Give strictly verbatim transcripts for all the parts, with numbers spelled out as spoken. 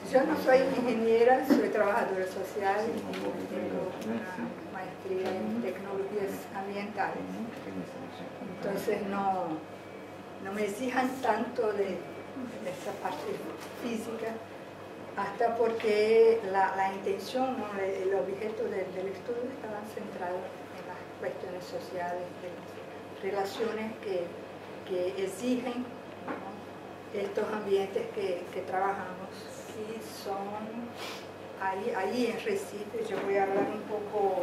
Yo no soy ingeniera, soy trabajadora social y tengo una maestría en tecnologías ambientales. Entonces no, no me exijan tanto de, de esa parte física, hasta porque la, la intención, ¿no? el objeto del, del estudio estaba centrado en las cuestiones sociales, de las relaciones que, que exigen, ¿no? estos ambientes que, que trabajamos, y son ahí, ahí en Recife. Yo voy a hablar un poco.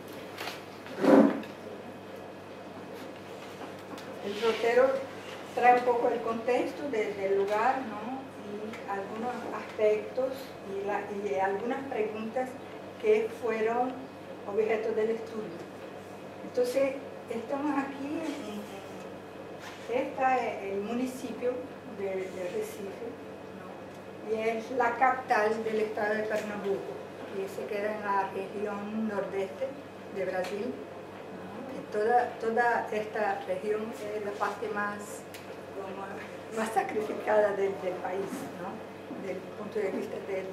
El rotero trae un poco el contexto de, del lugar, ¿no? Y algunos aspectos y, la, y algunas preguntas que fueron objeto del estudio. Entonces, estamos aquí, en, en este el municipio de, de Recife, ¿no? Y es la capital del estado de Pernambuco, y se queda en la región nordeste de Brasil. Toda, toda esta región es la parte más, como, más sacrificada del, del país, ¿no? Desde el punto de vista del,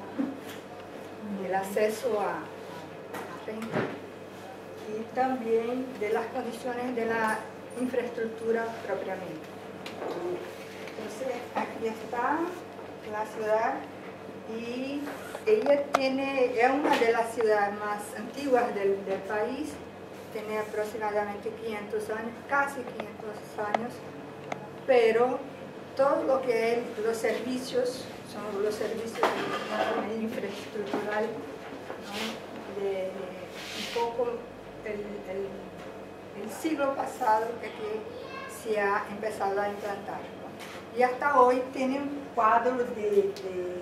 del, del acceso a, a renta y también de las condiciones de la infraestructura propiamente. Entonces, aquí está la ciudad, y ella tiene, es una de las ciudades más antiguas del, del país. Tiene aproximadamente quinientos años, casi quinientos años, pero todo lo que es los servicios, son los servicios infraestructurales, ¿no? de un poco el, el, el siglo pasado que aquí se ha empezado a implantar, ¿no? Y hasta hoy tiene un cuadro de, de,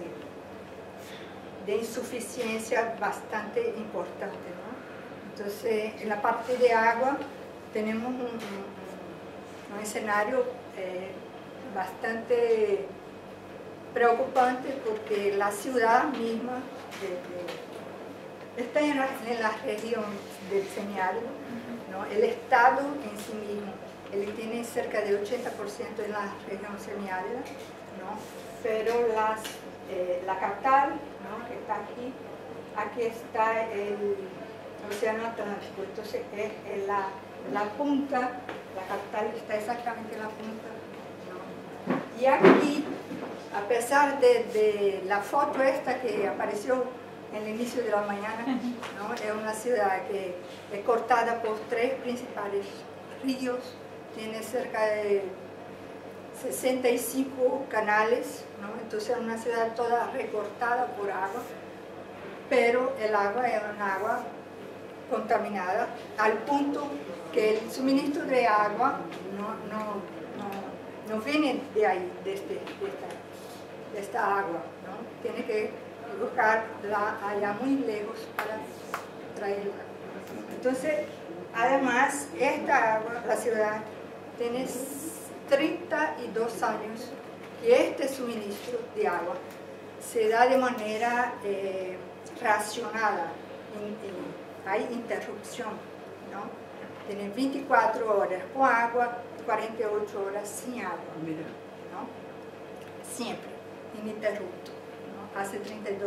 de insuficiencia bastante importante, ¿no? Entonces, en la parte de agua tenemos un, un, un escenario eh, bastante preocupante, porque la ciudad misma de, de, está en la, en la región del semiárido, ¿no? El estado en sí mismo, él tiene cerca de ochenta por ciento en la región semiárida, ¿no? Pero las, eh, la capital, ¿no? que está aquí, aquí está el Océano Atlántico. Entonces es, es la, la punta, la capital está exactamente en la punta, ¿no? Y aquí, a pesar de, de la foto esta que apareció en el inicio de la mañana, ¿no? Es una ciudad que es cortada por tres principales ríos, tiene cerca de sesenta y cinco canales, ¿no? Entonces es una ciudad toda recortada por agua, pero el agua es un agua contaminada, al punto que el suministro de agua no, no, no, no viene de ahí, de, este, de, esta, de esta agua, ¿no? Tiene que buscarla allá muy lejos para traerla. Entonces, además, esta agua, la ciudad, tiene treinta y dos años que este suministro de agua se da de manera eh, racionada. In, in, hay interrupción, ¿no? Tienen veinticuatro horas con agua, cuarenta y ocho horas sin agua, ¿no? Siempre, ininterrupto, ¿no? Hace treinta y dos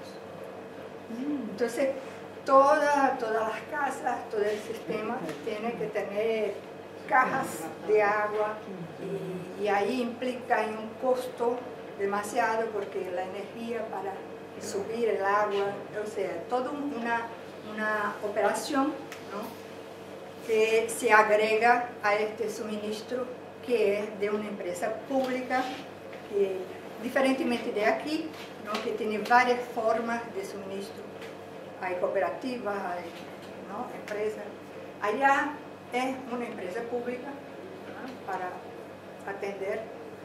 años. Entonces, toda, todas las casas, todo el sistema tiene que tener cajas de agua, y, y ahí implica un costo demasiado, porque la energía para subir el agua, o sea, toda una una operación, ¿no? que se agrega a este suministro, que es de una empresa pública, que diferentemente de aquí, ¿no? que tiene varias formas de suministro. Hay cooperativas, hay, ¿no? empresas. Allá es una empresa pública, ¿no? para atender,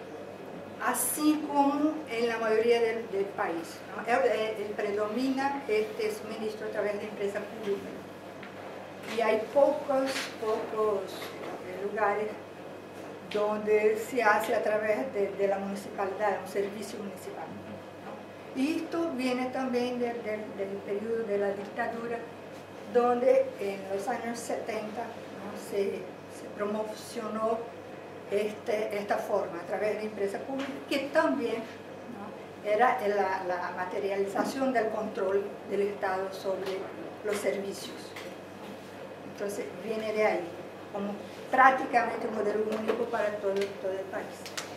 así como en la mayoría del, del país, ¿no? el, el, predomina este suministro a través de empresas públicas. Y hay pocos, pocos lugares donde se hace a través de, de la municipalidad, un servicio municipal, ¿no? Y esto viene también del, del, del periodo de la dictadura, donde en los años setenta, ¿no? se, se promocionó Este, esta forma a través de empresas públicas, que también, ¿no? era la, la materialización del control del Estado sobre los servicios. Entonces viene de ahí, como prácticamente un modelo único para todo, todo el país.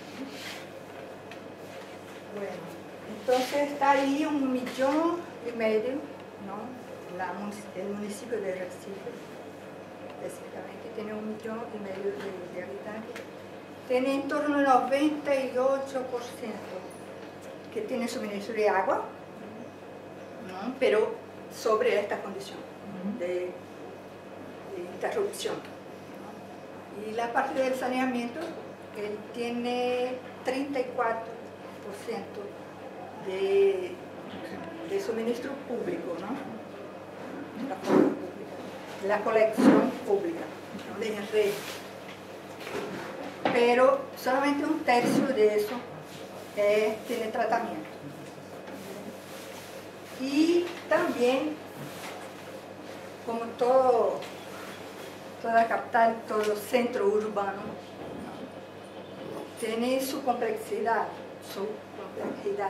Bueno, entonces está ahí un millón y medio, ¿no? La, el municipio de Recife, específicamente, tiene un millón y medio de, de habitantes. Tiene en torno al noventa y ocho por ciento que tiene suministro de agua, ¿no? Pero sobre esta condición de, de interrupción, ¿no? Y la parte del saneamiento, él tiene treinta y cuatro por ciento de, de suministro público, ¿no? La, pública, la colección pública, ¿no? De red. Pero solamente un tercio de eso eh, tiene tratamiento. Y también, como todo, toda capital, todo centro urbano, tiene su complejidad, su complejidad,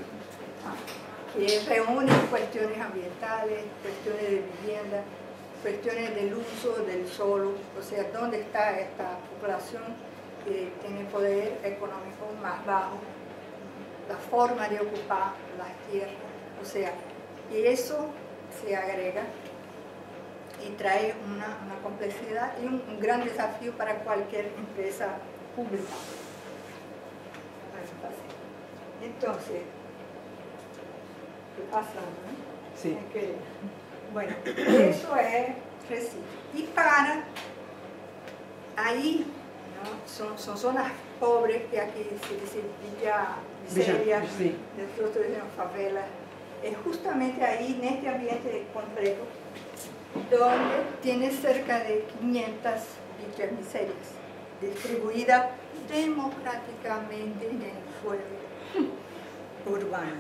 que reúne cuestiones ambientales, cuestiones de vivienda, cuestiones del uso del suelo, o sea, dónde está esta población que tiene poder económico más bajo, la forma de ocupar las tierras, o sea, y eso se agrega y trae una, una complejidad y un, un gran desafío para cualquier empresa pública. Entonces, ¿qué pasa? ¿No? Sí. Que, bueno, eso es Recife. Y para ahí, ¿no? son, son zonas pobres, que aquí se dice Villa Miseria, sí. nosotros decimos favela. Es justamente ahí, en este ambiente complejo, donde tiene cerca de quinientas villas miserias, distribuidas democráticamente en el suelo urbano.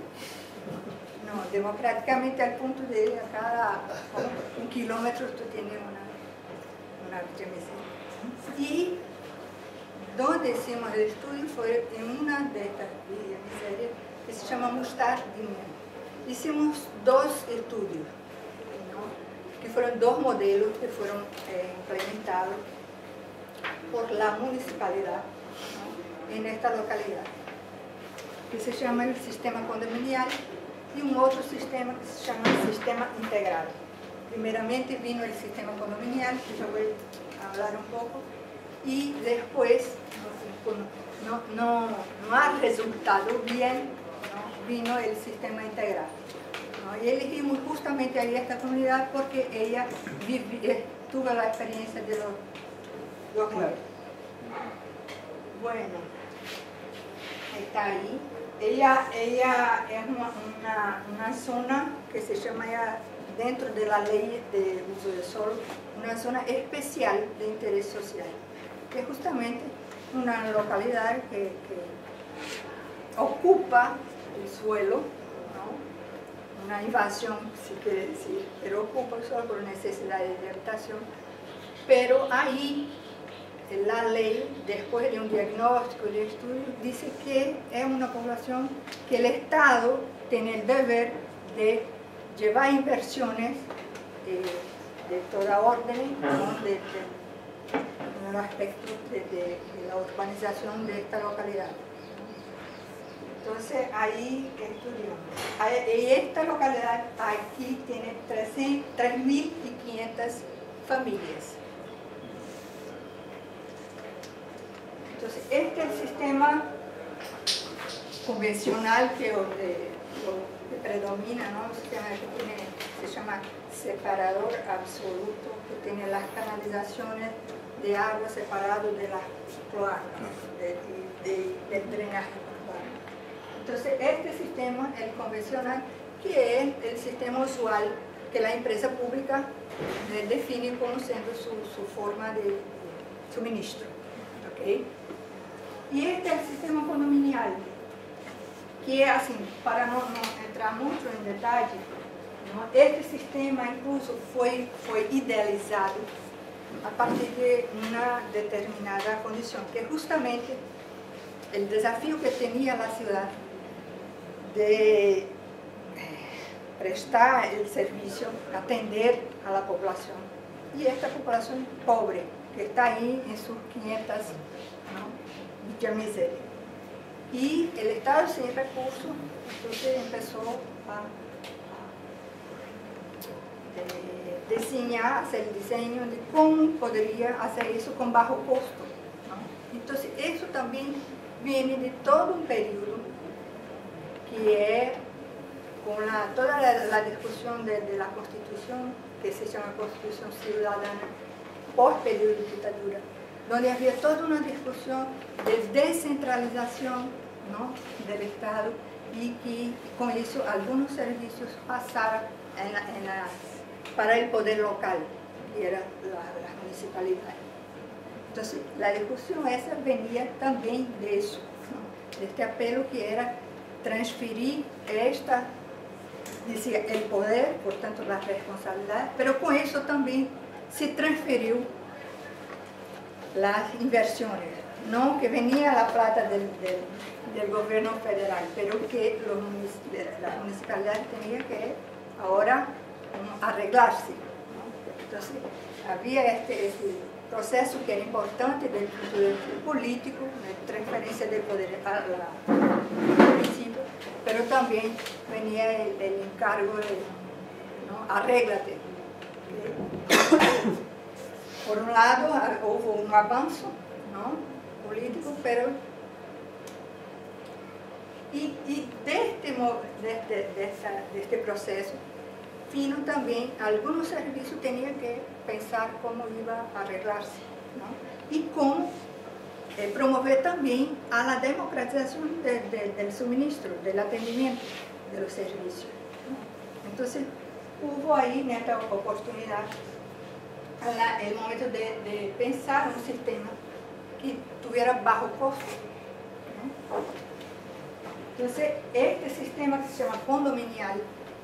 No, democráticamente al punto de a cada un kilómetro tú tienes una, una villa miseria. Y donde hicimos el estudio fue en una de estas villas miserias que se llama Mostardinha. Hicimos dos estudios, ¿no? Que fueron dos modelos que fueron eh, implementados por la municipalidad, ¿no? En esta localidad, que se llama el sistema condominial y un otro sistema que se llama el sistema integrado. Primeramente vino el sistema condominial, que yo voy a hablar un poco, y después no, no, no ha resultado bien, ¿no? Vino el sistema integrado, ¿no? Y elegimos justamente ahí esta comunidad porque ella viví, eh, tuvo la experiencia de los dos modelos. Bueno, está ahí. Ella, ella es una, una, una zona que se llama ya, dentro de la ley de uso de suelo, una zona especial de interés social, que es justamente una localidad que, que ocupa el suelo, ¿no? Una invasión, si quiere decir, pero ocupa el suelo por necesidades de habitación, pero ahí la ley, después de un diagnóstico y de estudio, dice que es una población que el Estado tiene el deber de llevar inversiones de, de toda orden, ¿no? de, de, en el aspecto de, de, de la urbanización de esta localidad. Entonces ahí estudiamos. Y esta localidad aquí tiene tres mil quinientas familias. Entonces, este es el sistema convencional que, de, que predomina, ¿no? Un sistema que tiene, se llama separador absoluto, que tiene las canalizaciones de agua separadas de las cloacas, de, de, de, del drenaje urbano. Entonces, este sistema, el convencional, que es el sistema usual que la empresa pública eh, define como siendo su, su forma de, de suministro. ¿Okay? Y este es el sistema condominial, que así, para no, no entrar mucho en detalle, ¿no? Este sistema incluso fue, fue idealizado a partir de una determinada condición, que justamente el desafío que tenía la ciudad de eh, prestar el servicio, atender a la población. Y esta población pobre, que está ahí en sus quinientas, ¿no?, villas miserias. Y el Estado sin recursos, entonces empezó a, a eh, diseñar, hacer el diseño de cómo podría hacer eso con bajo costo, ¿no? Entonces eso también viene de todo un periodo que es con la, toda la, la discusión de, de la Constitución, que se llama Constitución Ciudadana, post periodo de dictadura, donde había toda una discusión de descentralización, ¿no?, del Estado, y que con eso algunos servicios pasaran en la, en la, para el poder local, que era la, la municipalidad. Entonces, la discusión esa venía también de eso, ¿no?, de este apelo que era transferir esta, decía, el poder, por tanto la responsabilidad, pero con eso también se transfirió las inversiones, no que venía la plata del, del, del gobierno federal, pero que los, las municipalidades tenían que ahora um, arreglarse, ¿no? Entonces había este, este proceso que era importante del punto de vista político, de transferencia del poder al municipio, pero también venía el, el encargo de, ¿no?, arréglate. Por un lado hubo un avance, ¿no?, político, pero y, y de, este, de, este, de, esta, de este proceso vino también algunos servicios tenían que pensar cómo iba a arreglarse, ¿no?, y cómo eh, promover también a la democratización de, de, del suministro, del atendimiento de los servicios, ¿no? Entonces hubo ahí en esta oportunidad La, el momento de, de pensar un sistema que tuviera bajo costo, ¿no? Entonces, este sistema que se llama condominial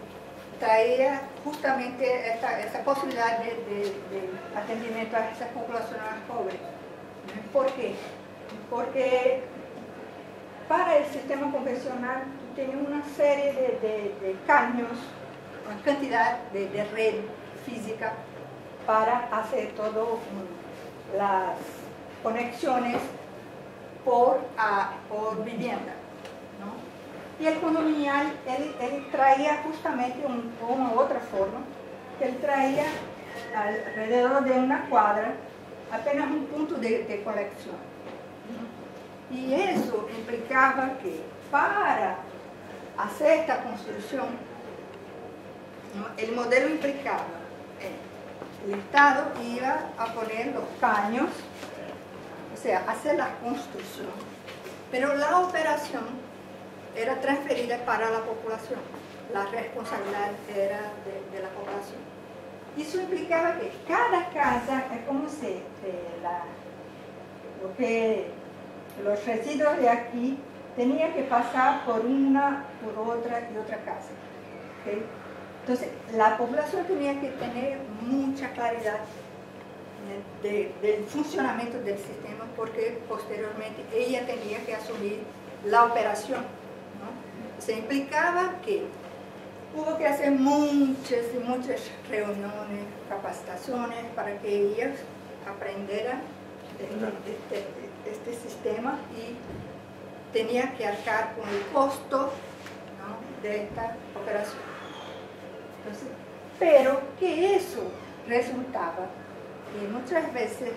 traía justamente esta, esta posibilidad de, de, de atendimiento a estas poblaciones pobres. ¿Por qué? Porque para el sistema convencional tenía una serie de, de, de caños, una cantidad de, de red física para hacer todas las conexiones por, a, por vivienda, ¿no? Y el condominial, él, él traía justamente un, una otra forma, que él traía alrededor de una cuadra apenas un punto de, de conexión, ¿no? Y eso implicaba que para hacer esta construcción, ¿no?, el modelo implicaba eh, el Estado iba a poner los caños, o sea, hacer la construcción, pero la operación era transferida para la población, la responsabilidad era de, de la población. Eso implicaba que cada casa, es como si eh, la, lo que, los residuos de aquí tenían que pasar por una, por otra y otra casa, ¿okay? Entonces, la población tenía que tener mucha claridad de, de, del funcionamiento del sistema, porque posteriormente ella tenía que asumir la operación, ¿no? Se implicaba que hubo que hacer muchas y muchas reuniones, capacitaciones, para que ellas aprendieran este, este, este sistema y tenía que arcar con el costo, ¿no?, de esta operación. Entonces, pero que eso resultaba que muchas veces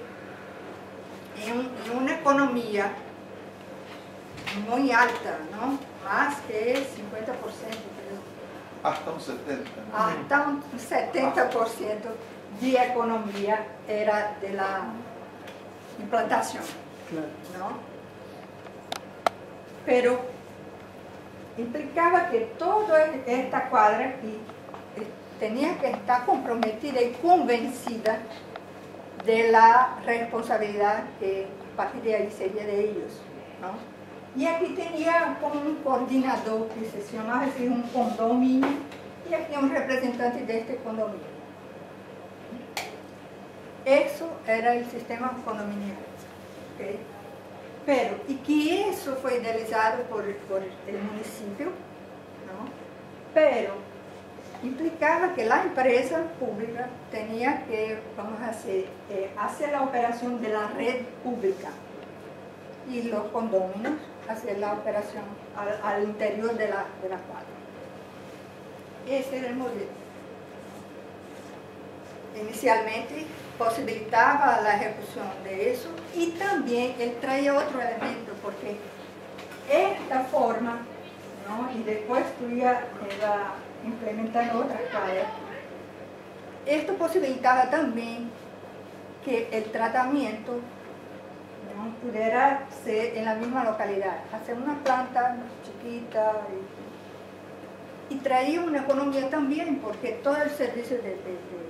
en, en una economía muy alta, ¿no?, más que el cincuenta por ciento, creo, hasta un setenta por ciento. Hasta un setenta por ciento de economía era de la implantación, ¿no? Pero implicaba que toda esta cuadra aquí tenía que estar comprometida y convencida de la responsabilidad que a partir de ahí sería de ellos, ¿no? Y aquí tenía como un coordinador que se llamaba así, un condominio, y aquí un representante de este condominio. Eso era el sistema condominial, ¿okay? Pero, y que eso fue idealizado por, por el municipio, ¿no? Pero implicaba que la empresa pública tenía que, vamos a hacer, eh, hacer la operación de la red pública y los condóminos hacer la operación al, al interior de la, de la cuadra. Ese era el modelo. Inicialmente posibilitaba la ejecución de eso y también él traía otro elemento, porque esta forma, ¿no? Y después tú ya iba implementando otras cuadras. Esto posibilitaba también que el tratamiento, ¿no? Pudiera ser en la misma localidad, hacer una planta chiquita y, y traía una economía también, porque todo el servicio de, de, de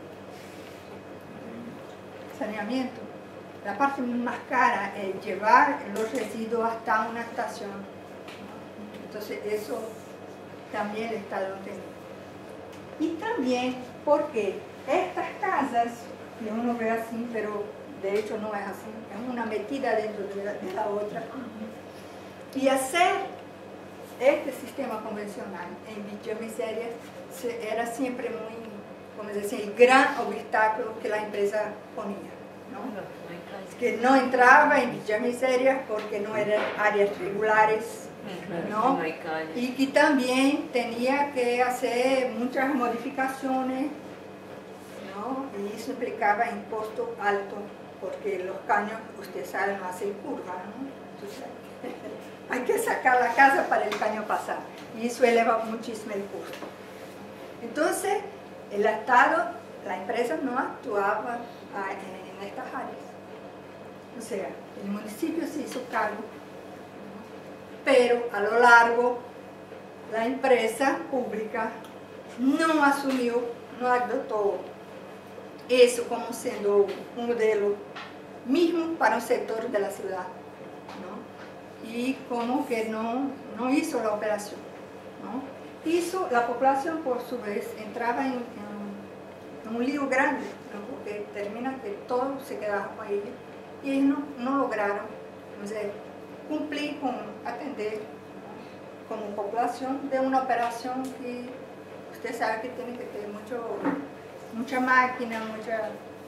saneamiento, la parte más cara es llevar los residuos hasta una estación, ¿no? Entonces eso también el Estado lo tenía. Y también porque estas casas, que uno ve así, pero de hecho no es así, es una metida dentro de la, de la otra, y hacer este sistema convencional en Villa Miseria era siempre muy, como decir, el gran obstáculo que la empresa ponía, ¿no? Que no entraba en Villa Miseria porque no eran áreas regulares, ¿no? Y que también tenía que hacer muchas modificaciones, ¿no? Y eso implicaba un costo alto, porque los caños, ustedes saben, hacen curva, ¿no? Entonces, hay que sacar la casa para el caño pasar, y eso eleva muchísimo el costo. Entonces, el Estado, la empresa no actuaba en estas áreas. O sea, el municipio se hizo cargo, pero a lo largo la empresa pública no asumió, no adoptó eso como siendo un modelo mismo para un sector de la ciudad, ¿no? Y como que no, no hizo la operación, ¿no? Hizo, la población por su vez entraba en, en, en un lío grande, ¿no? Porque termina que todo se quedaba con ellos y ellos no, no lograron, o sea, cumplir con atender, ¿no? Como población de una operación que usted sabe que tiene que tener mucho, mucha máquina, mucha...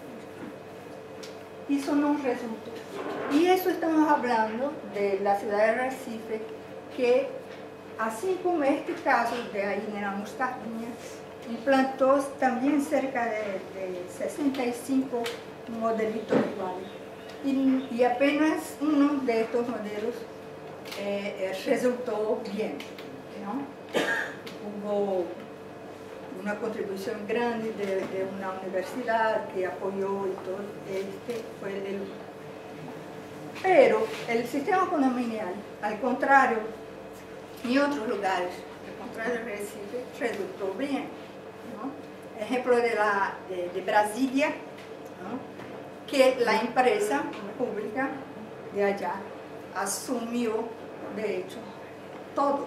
Eso no resultó. Y eso estamos hablando de la ciudad de Recife, que así como este caso de ahí en la Mostardiña, implantó también cerca de, de sesenta y cinco modelitos iguales. Y, y apenas uno de estos modelos eh, resultó bien, ¿no? Hubo una contribución grande de, de una universidad que apoyó y todo, este fue el único. Pero el sistema condominial, al contrario, y otros lugares, al contrario de Recife, resultó bien, ¿no? Ejemplo de, la, de, de Brasilia, ¿no? Que la empresa pública de allá asumió, de hecho, todo,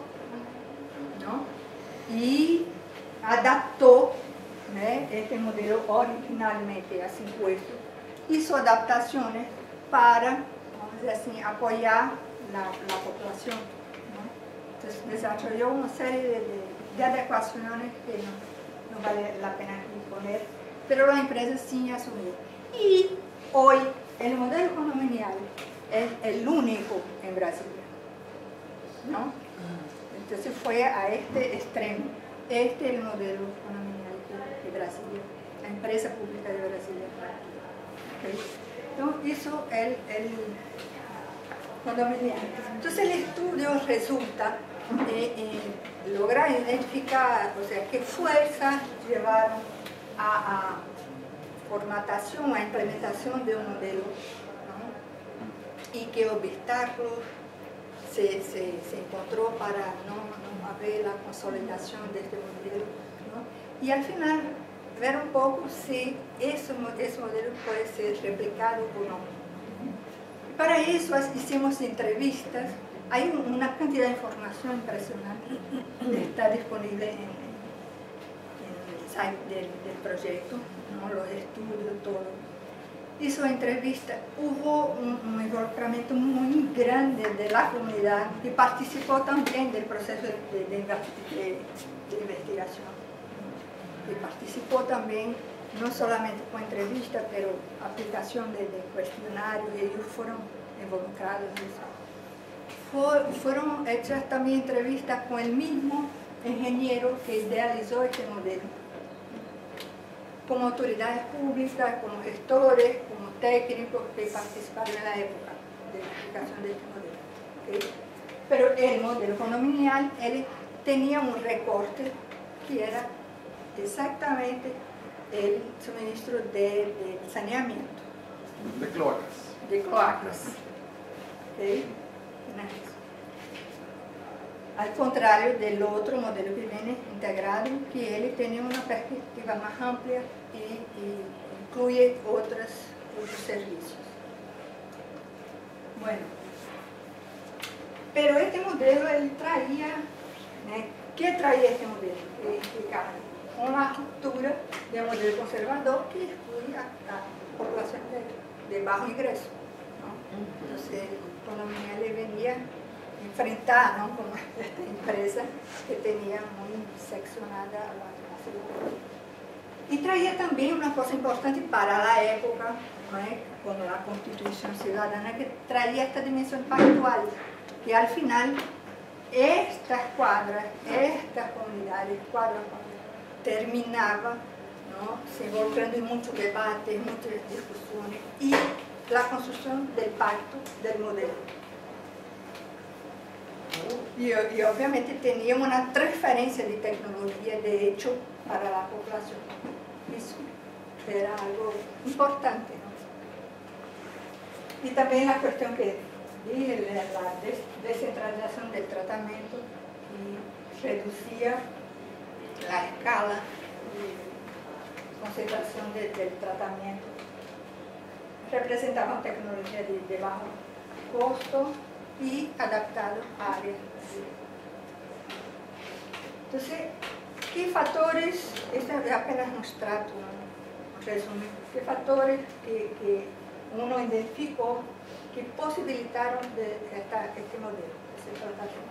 ¿no? Y adaptó, ¿eh? Este modelo originalmente así puesto, hizo adaptaciones para, vamos a decir así, apoyar la, la población, ¿no? Entonces desarrolló una serie de, de, de adecuaciones que no, no vale la pena poner, pero la empresa sí asumió. Y hoy el modelo condominial es el único en Brasilia, ¿no? Entonces fue a este extremo. Este es el modelo condominial de, de Brasilia, la empresa pública de Brasilia. ¿Okay? Entonces hizo el, el condominial. Entonces el estudio resulta eh, eh, lograr identificar, o sea, qué fuerzas llevaron a, a formatación, a implementación de un modelo, ¿no? Y qué obstáculos se, se, se encontró para no, no haber la consolidación de este modelo, ¿no? Y al final ver un poco si ese, ese modelo puede ser replicado o no. Para eso hicimos entrevistas, hay una cantidad de información impresionante que está disponible en, en el site del, del proyecto, ¿no? Los estudios, todo. hizo entrevista, hubo un, un involucramiento muy grande de la comunidad y participó también del proceso de, de, de, de, de investigación. Y participó también, no solamente con entrevistas, pero aplicación de, de cuestionarios, y ellos fueron involucrados en eso. Fue, fueron hechas también entrevistas con el mismo ingeniero que idealizó este modelo, como autoridades públicas, como gestores, como técnicos que participaron en la época de la aplicación de este modelo. ¿Okay? Pero el modelo condominial, él tenía un recorte que era exactamente el suministro de, de saneamiento. De cloacas. De cloacas. ¿Okay? Al contrario del otro modelo que viene integrado, que él tiene una perspectiva más amplia y, y incluye otros, otros servicios. Bueno, pero este modelo él traía, ¿eh? ¿Qué traía este modelo? Que explicaba una ruptura de un modelo conservador que excluía a la población de, de bajo ingreso, ¿no? Entonces, el condominial le venía enfrentar, ¿no?, con esta empresa que tenía muy seccionada la, la seguridad. Y traía también una cosa importante para la época, ¿no?, con la Constitución Ciudadana, que traía esta dimensión pactual, que al final estas cuadras, estas comunidades, cuadras, terminaban, ¿no?, se involucrando en muchos debates, muchas discusiones, y la construcción del pacto del modelo. Y, y obviamente teníamos una transferencia de tecnología, de hecho, para la población. Eso era algo importante, ¿no? Y también la cuestión que dije, la descentralización del tratamiento, y reducía la escala de concentración de, del tratamiento. Representaban tecnología de, de bajo costo y adaptado a áreas. Entonces, ¿qué factores, este es apenas un extracto, un resumen, qué factores que, que uno identificó que posibilitaron de esta, este modelo, esta explotación?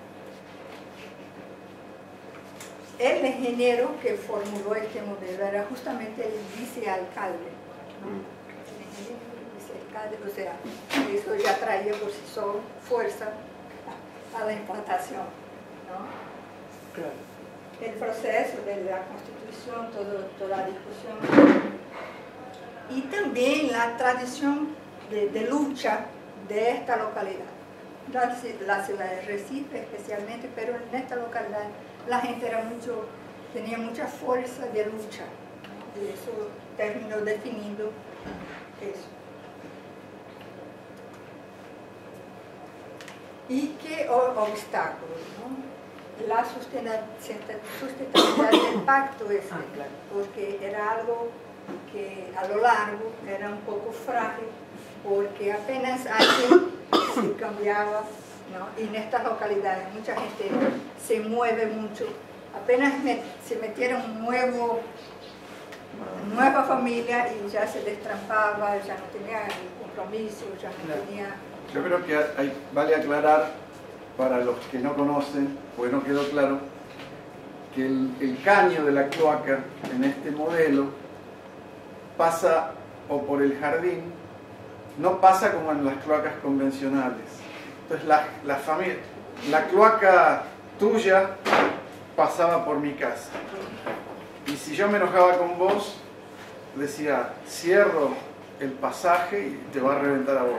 El ingeniero que formuló este modelo era justamente el vicealcalde, ¿no? O sea, eso ya traía por sí solo fuerza a la implantación, ¿no? Claro. El proceso de la Constitución, todo, toda la discusión, y también la tradición de, de lucha de esta localidad, la, la ciudad de Recife especialmente, pero en esta localidad la gente era mucho, tenía mucha fuerza de lucha, ¿no? Y eso terminó definiendo eso. ¿Y qué obstáculos, ¿no? La sustentabilidad del pacto ese, ah, claro. porque era algo que a lo largo era un poco frágil, porque apenas alguien se cambiaba, ¿no? Y en estas localidades mucha gente se mueve mucho, apenas me, se metiera un nuevo, una nueva familia y ya se destrampaba, ya no tenía el compromiso, ya no claro. tenía... Yo creo que hay, vale aclarar para los que no conocen, porque no quedó claro, que el, el caño de la cloaca en este modelo pasa o por el jardín, no pasa como en las cloacas convencionales. Entonces la, la, familia, la cloaca tuya pasaba por mi casa. Y si yo me enojaba con vos, decía, cierro el pasaje y te va a reventar a vos.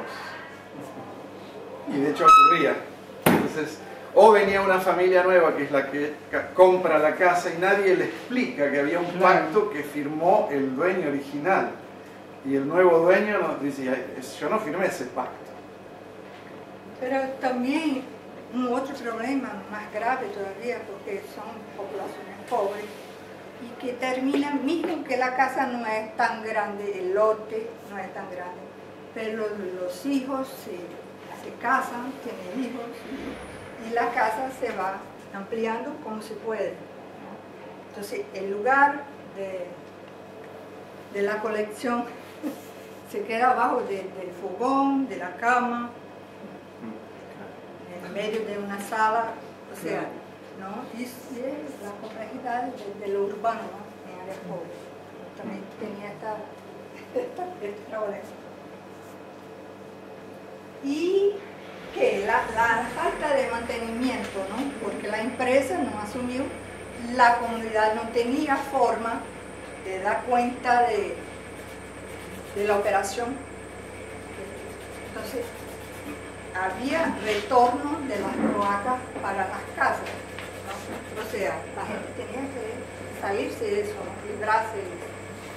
Y de hecho ocurría. Entonces, o venía una familia nueva que es la que compra la casa y nadie le explica que había un pacto que firmó el dueño original. Y el nuevo dueño nos dice, yo no firmé ese pacto. Pero también un otro problema más grave todavía, porque son poblaciones pobres y que terminan, mismo que la casa no es tan grande, el lote no es tan grande, pero los hijos se, se casan, tienen hijos y la casa se va ampliando como se puede, ¿no? Entonces el lugar de, de la colección se queda abajo de, del fogón, de la cama, en medio de una sala, o sea, ¿no? Y sí, la complejidad de, de lo urbano, ¿no? En áreas pobres. También tenía esta, esta, este problema. Y que la, la falta de mantenimiento, ¿no? Porque la empresa no asumió, la comunidad no tenía forma de dar cuenta de, de la operación. Entonces, había retorno de las cloacas para las casas, ¿no? O sea, la gente tenía que salirse de eso, ¿no? Librarse de eso.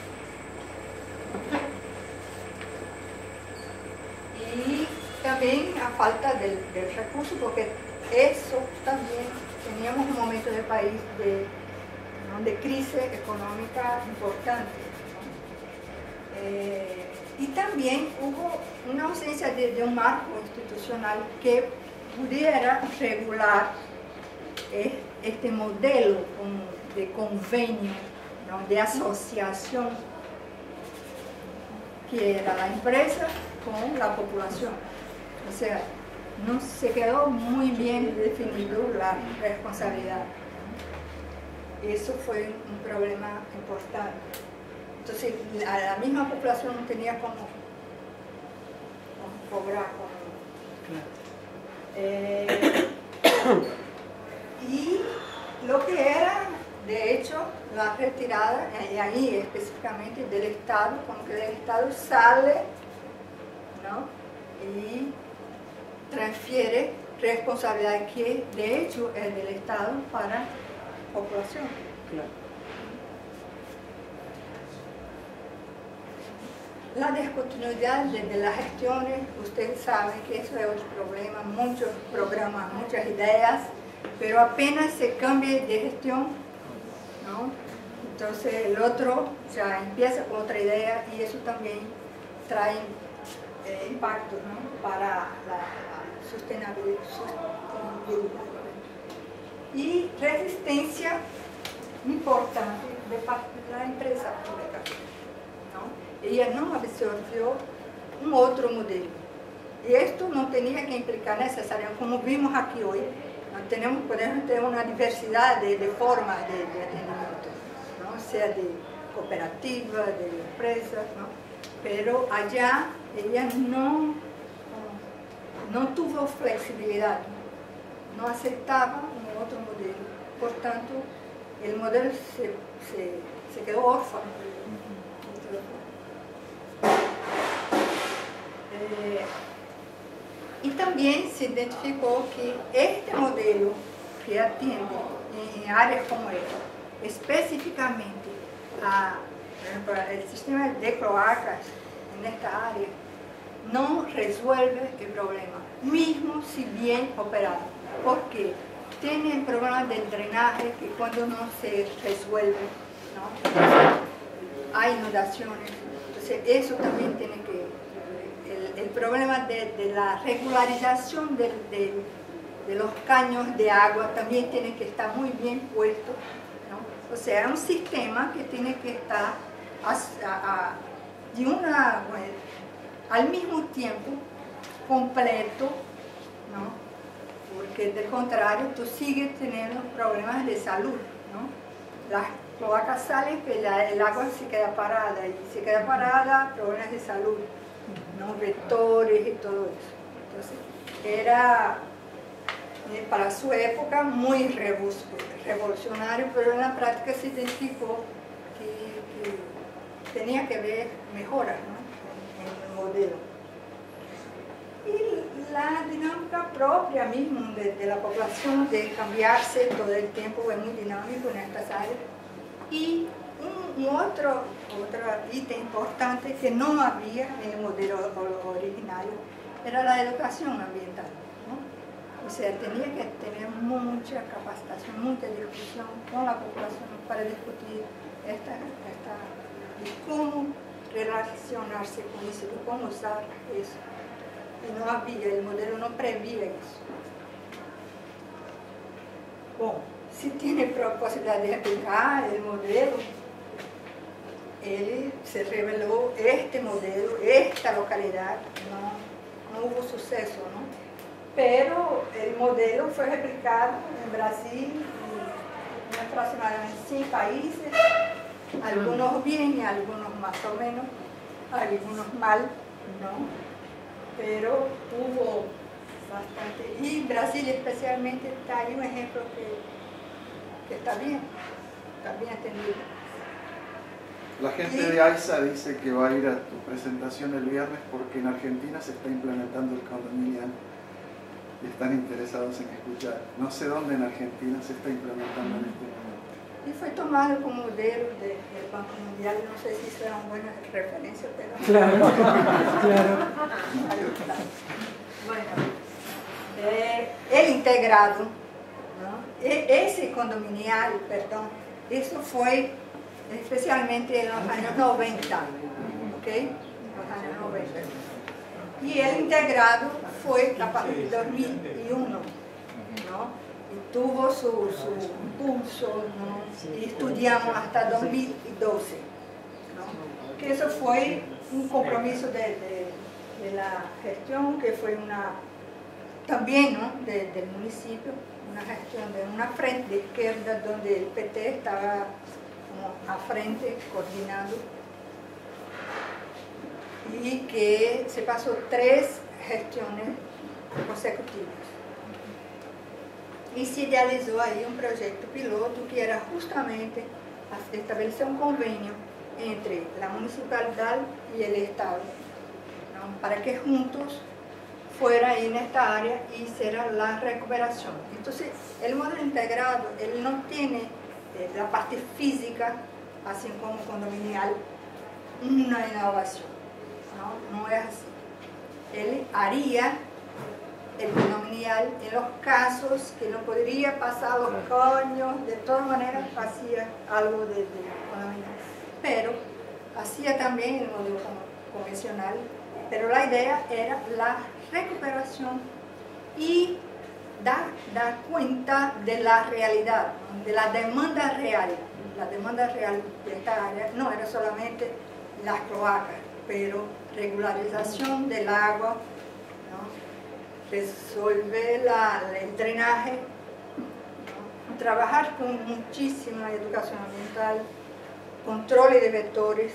Y también a falta del, del recurso, porque eso también, teníamos un momento del país de, ¿no? de crisis económica importante, ¿no? Eh, y también hubo una ausencia de, de un marco institucional que pudiera regular eh, este modelo de convenio, ¿no? de asociación, que era la empresa con la población. O sea, no se quedó muy bien definido la responsabilidad. Eso fue un problema importante. Entonces, la, la misma población no tenía cómo, cómo cobrar. Cómo, eh, y lo que era, de hecho, la retirada, y ahí específicamente del Estado, como que el Estado sale, ¿no? Y transfiere responsabilidad que de hecho es del Estado para la población. Claro. La discontinuidad de, de las gestiones, ustedes saben que eso es otro problema, muchos programas, muchas ideas, pero apenas se cambie de gestión, ¿no? Entonces el otro ya empieza con otra idea y eso también trae eh, impacto, ¿no? Para la, la sostenibilidad, sostenibilidad. Y resistencia importante de parte de la empresa pública, ¿no? Ella no absorbió un otro modelo. Y esto no tenía que implicar necesariamente, como vimos aquí hoy, ¿no? Tenemos, podemos tener una diversidad de, de formas de, de atendimiento, ¿no? Sea de cooperativa, de empresas, ¿no? Pero allá ella no, no tuvo flexibilidad, no aceptaba un otro modelo. Por tanto, el modelo se, se, se quedó órfano. Eh, y también se identificó que este modelo que atiende en áreas como esta, específicamente a, por ejemplo, el sistema de cloacas en esta área, no resuelve el problema, mismo si bien operado. ¿Por qué? Tienen problemas del drenaje que cuando no se resuelve, ¿no? Hay inundaciones. Entonces eso también tiene que... El, el problema de, de la regularización de, de, de los caños de agua también tiene que estar muy bien puesto, ¿no? O sea, es un sistema que tiene que estar a, a, a, de una, bueno, al mismo tiempo completo, ¿no? Porque de contrario tú sigues teniendo problemas de salud, ¿no? Las cloacas salen, que la, el agua se queda parada, y se queda parada, problemas de salud, ¿no? Vectores y todo eso. Entonces, era eh, para su época muy revolucionario, pero en la práctica se identificó que, que tenía que ver mejoras, ¿no? en, en el modelo. Y la dinámica propia mismo de, de la población de cambiarse todo el tiempo es muy dinámico en estas áreas. Y un, un otro, otro ítem importante que no había en el modelo originario era la educación ambiental, ¿no? O sea, tenía que tener mucha capacitación, mucha discusión con la población para discutir esta, esta, de cómo relacionarse con eso, de cómo usar eso. Y no había, el modelo no prevía eso. Bueno, si tiene posibilidad de aplicar el modelo, él se reveló este modelo, esta localidad, no, no hubo suceso, ¿no? Pero el modelo fue replicado en Brasil, en aproximadamente cien países, algunos bien y algunos más o menos, algunos mal, ¿no? Pero hubo bastante, y Brasil especialmente está ahí un ejemplo que, que está bien, está bien atendido. La gente de AISA dice que va a ir a tu presentación el viernes porque en Argentina se está implementando el condominial y están interesados en escuchar. No sé dónde en Argentina se está implementando en este momento. Y fue tomado como modelo de, del Banco Mundial, no sé si serán buenas referencias, pero... Claro, claro. Bueno, eh, el integrado, ¿no? E, ese condominial, perdón, eso fue especialmente en los años noventa, ¿ok? Los años noventa. Y el integrado fue a partir de dos mil uno, ¿no? Y tuvo su, su impulso, ¿no? Y estudiamos hasta dos mil doce, ¿no? Que eso fue un compromiso de, de, de la gestión, que fue una, también, ¿no? de, del municipio, una gestión de una frente de izquierda donde el P T estaba como a frente, coordinando, y que se pasó tres gestiones consecutivas. Y se idealizó ahí un proyecto piloto que era justamente establecer un convenio entre la municipalidad y el Estado, ¿no? Para que juntos fuera ahí en esta área y hiciera la recuperación. Entonces, el modelo integrado, él no tiene eh, la parte física, así como condominial, una innovación, ¿no? No es así. Él haría el condominial en los casos que no podría pasar los caños, de todas maneras hacía algo de, de condominial. Pero hacía también el modelo convencional, pero la idea era la recuperación y dar, dar cuenta de la realidad, de la demanda real. La demanda real de esta área no era solamente las cloacas, pero regularización del agua, ¿no? Resolver la, el drenaje, ¿no? Trabajar con muchísima educación ambiental, control de vectores.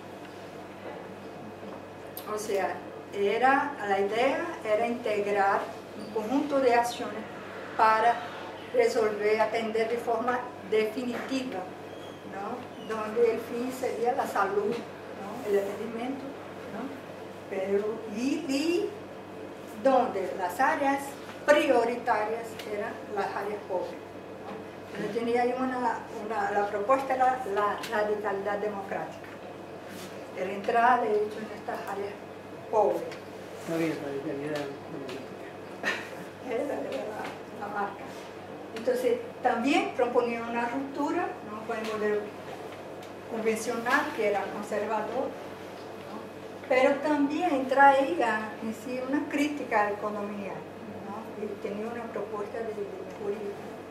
O sea, era, la idea era integrar un conjunto de acciones para resolver, atender de forma definitiva, ¿no? Donde el fin sería la salud, ¿no? El atendimiento, ¿no? Pero, y, y donde las áreas prioritarias eran las áreas pobres, ¿no? Yo tenía ahí una, una, la propuesta era la radicalidad democrática, el entrar de hecho en estas áreas pobres. No había radicalidad democrática. Esa era la, la marca. Entonces, también proponían una ruptura, ¿no? Con el modelo convencional, que era conservador, pero también traía en sí una crítica al condominial, ¿no? Y tenía una propuesta de, de mejoría.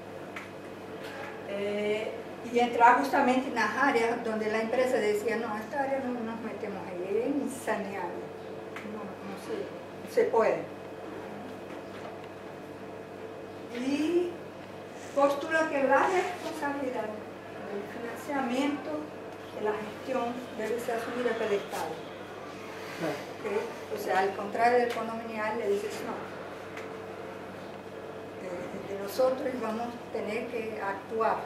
Eh, y entrar justamente en las áreas donde la empresa decía, no, esta área no nos metemos ahí, es insaneable, no, no se, se puede. Y postula que la responsabilidad del financiamiento de la gestión debe ser asumida por el Estado. ¿Okay? O sea, al contrario del condominial, le dices no. De, de nosotros vamos a tener que actuar.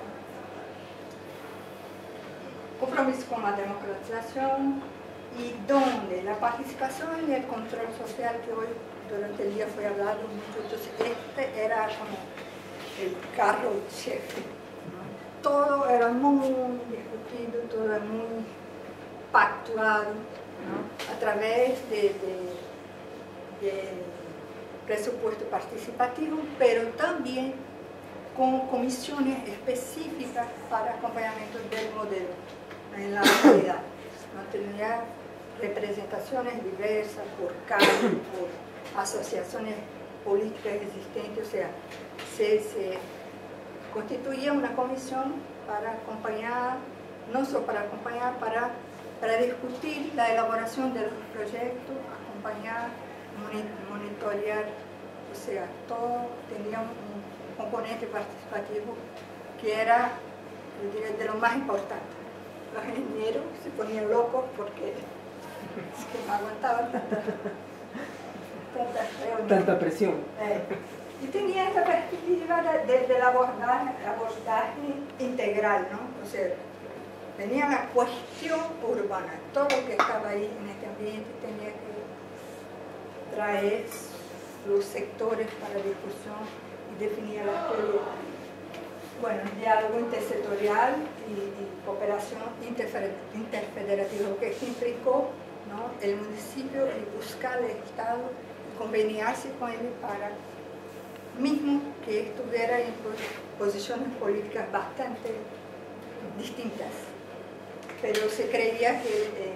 Compromiso con la democratización y donde la participación y el control social, que hoy durante el día fue hablado mucho, entonces este era como el carro chefe, ¿no? Todo era muy discutido, todo era muy pactuado, ¿no? A través de, de, de presupuesto participativo, pero también con comisiones específicas para acompañamiento del modelo en la realidad. ¿No? Tenía representaciones diversas por cargos, por asociaciones políticas existentes, o sea, se, se constituía una comisión para acompañar, no solo para acompañar, para para discutir la elaboración de los proyectos, acompañar, monitorear, o sea, todo tenía un componente participativo que era, yo diría, de lo más importante. Los ingenieros se ponían locos porque es que no aguantaban tanta, tanta reunión. Tanta presión. Eh, y tenía esta perspectiva de, de, del abordaje, abordaje integral, ¿no? O sea, tenía la cuestión urbana, todo lo que estaba ahí en este ambiente tenía que traer los sectores para discusión y definir las prioridades. Bueno, diálogo intersectorial y, y cooperación interfederativa, lo que implicó, ¿no?, el municipio y buscar el Estado y conveniarse con él para, mismo que estuviera en posiciones políticas bastante distintas, pero se creía que eh,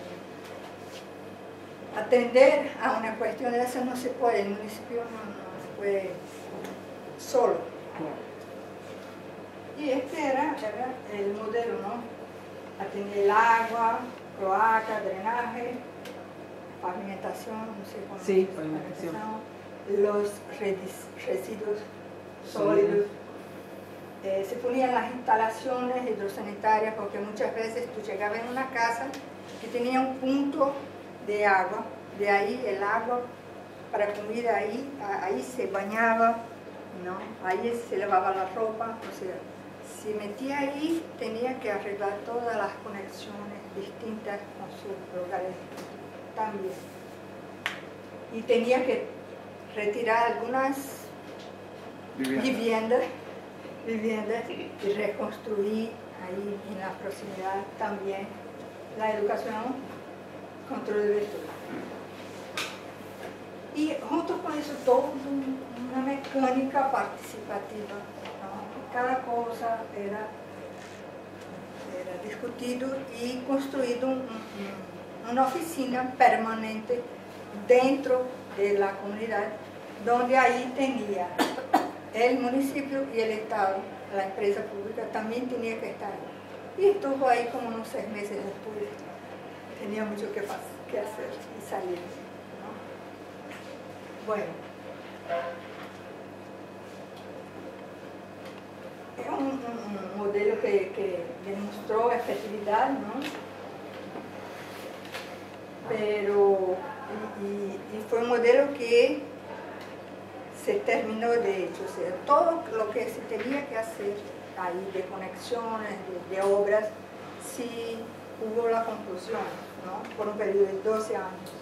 atender a una cuestión de esa no se puede, el municipio no, no puede solo. Y este era, era el modelo, ¿no? Atender el agua, cloaca, drenaje, pavimentación, no sé cómo. Sí, pavimentación. Los residuos sólidos. Eh, se ponían las instalaciones hidrosanitarias porque muchas veces tú llegabas en una casa que tenía un punto de agua, de ahí el agua para comida, ahí, ahí se bañaba, ¿no? Ahí se lavaba la ropa, o sea, si metía ahí tenía que arreglar todas las conexiones distintas con sus lugares también. Y tenía que retirar algunas Vivienda. viviendas, viviendas y reconstruir ahí en la proximidad también la educación, control de virtud. Y junto con eso todo una mecánica participativa, ¿no? Cada cosa era, era discutido y construido un, un, una oficina permanente dentro de la comunidad, donde ahí tenía el municipio y el Estado, la empresa pública también tenía que estar. Y estuvo ahí como unos seis meses después. Tenía mucho que, que hacer y salir, ¿no? Bueno, es un, un, un modelo que, que demostró efectividad, ¿no? Pero, y, y, y fue un modelo que se terminó de hecho, o sea, todo lo que se tenía que hacer ahí de conexiones, de, de obras, sí hubo la conclusión, ¿no? Por un periodo de doce años.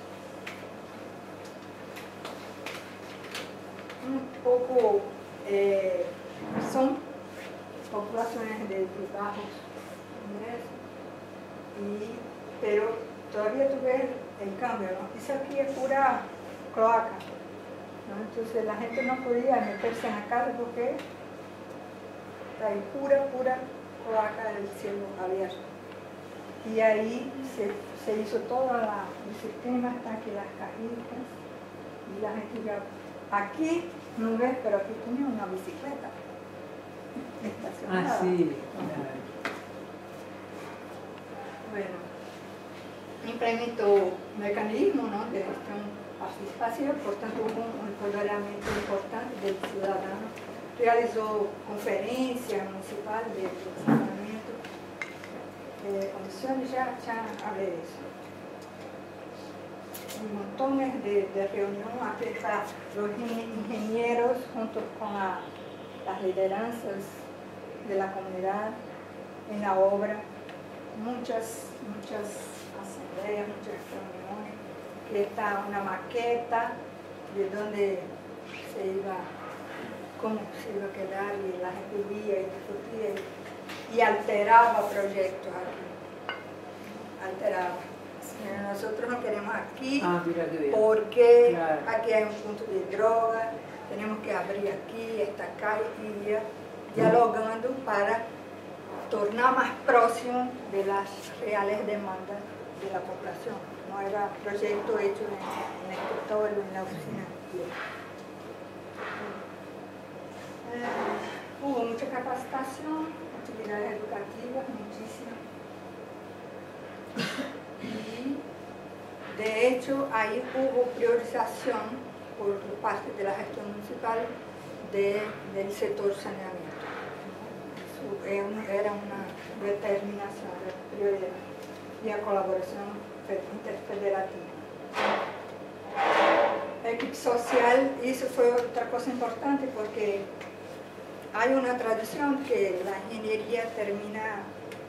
Un poco, eh, son poblaciones de, de bajos ingresos, y, pero todavía tú ves el cambio, ¿no? Eso aquí es pura cloaca, ¿no? Entonces la gente no podía meterse en la casa porque hay pura, pura cloaca del cielo abierto. Y ahí se, se hizo todo la, el sistema, hasta aquí las cajitas, y la gente ya, aquí no ves, pero aquí tenía una bicicleta estacionada. Ah, sí. Bueno, implementó mecanismos, ¿no?, de gestión participativa, por tanto hubo un empoderamiento importante del ciudadano. Realizó conferencias municipales de funcionamiento, de condiciones, ya, ya hablé de eso. Y montones de, de reuniones aquí para los ingenieros junto con la, las lideranzas de la comunidad en la obra, muchas, muchas asambleas, muchas reuniones, que está una maqueta de dónde se iba, cómo se iba a quedar, y la gente vía y discutía y, y alteraba proyectos aquí, alteraba. Nosotros no queremos aquí, ah, mira, porque claro, aquí hay un punto de droga, tenemos que abrir aquí, esta calle, y ir dialogando para tornar más próximo de las reales demandas de la población. No era proyecto hecho en, en el escritorio, en la oficina. Eh, hubo mucha capacitación, actividades educativas, muchísimas. Y de hecho ahí hubo priorización por parte de la gestión municipal de, del sector saneamiento. Eso era una determinación de prioridad y a colaboración interfederativa. El equipo social, y eso fue otra cosa importante porque hay una tradición que la ingeniería termina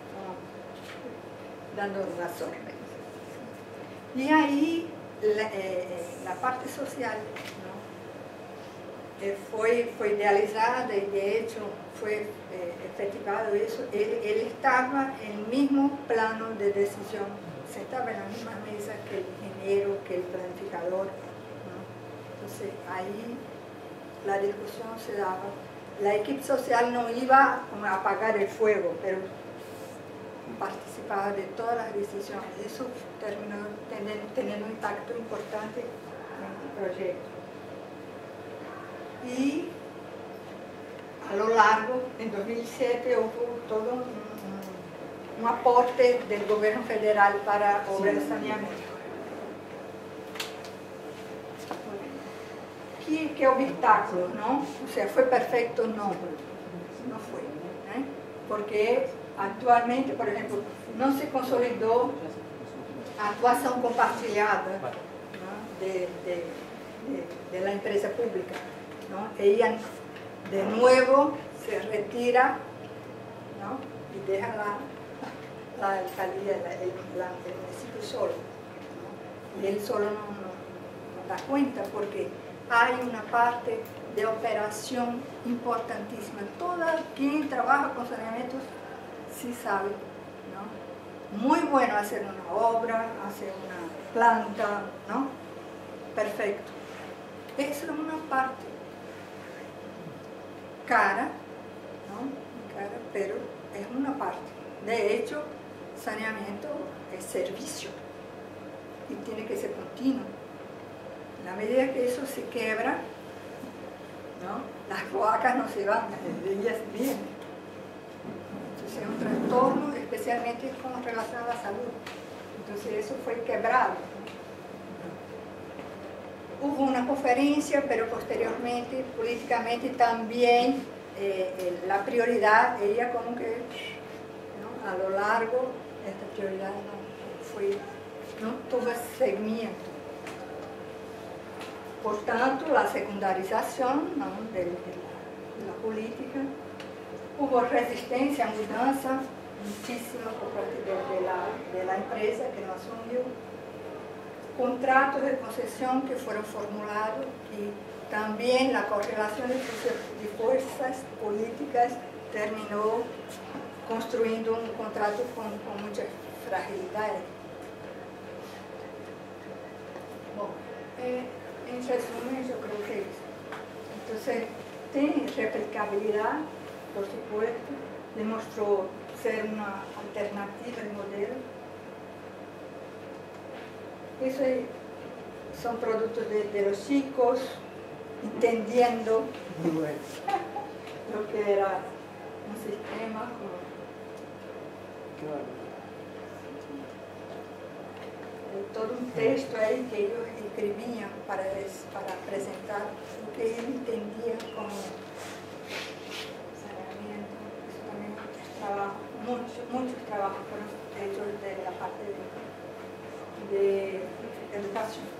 uh, dando las órdenes. Y ahí la, eh, la parte social, ¿no? eh, fue, fue idealizada y de hecho fue eh, efectivado eso. Él, él estaba en el mismo plano de decisión, sentaba en la misma mesa que el ingeniero, que el planificador, ¿no? Entonces ahí la discusión se daba. La equipo social no iba a apagar el fuego, pero participaba de todas las decisiones. Eso terminó teniendo, teniendo un impacto importante en el proyecto. Y a lo largo, en dos mil siete, hubo todo un, un, un aporte del gobierno federal para obras de saneamiento. ¿Qué, qué obstáculos, no? O sea, ¿fue perfecto? No, no fue. ¿eh? Porque actualmente, por ejemplo, no se consolidó a actuación compartilhada, ¿no? de, de, de, de la empresa pública, ¿no? Ella de nuevo se retira, ¿no? Y deja la, la alcaldía, la, el, la, el municipio solo, ¿no? Y él solo no, no, no da cuenta porque hay una parte de operación importantísima. Toda quien trabaja con saneamientos sí sabe, ¿no? Muy bueno hacer una obra, hacer una planta, ¿no? Perfecto. Eso es una parte cara, ¿no? Cara, pero es una parte. De hecho, saneamiento es servicio y tiene que ser continuo. En la medida que eso se quiebra, ¿no? Las cloacas no se van, ellas vienen. Entonces es un trastorno, especialmente con relación a la salud. Entonces eso fue quebrado. Hubo una conferencia, pero posteriormente, políticamente también, eh, eh, la prioridad, ella como que, ¿no? A lo largo, esta prioridad no fue, no tuvo seguimiento. Por tanto, la secundarización, ¿no? de, de, la, de la política, hubo resistencia a mudanza, muchísimo por parte de, de, la, de la empresa que no asumió, contratos de concesión que fueron formulados y también la correlación de, de fuerzas políticas terminó construyendo un contrato con, con mucha fragilidad. Bueno, eh, en resumen, yo creo que entonces tiene replicabilidad, por supuesto, demostró ser una alternativa al modelo. Eso son productos de, de los chicos, entendiendo lo que era un sistema. Todo un texto ahí que ellos escribían para, para presentar lo que ellos entendían como saneamiento. Eso también es trabajo, muchos, muchos trabajos fueron hechos de la parte de, de educación.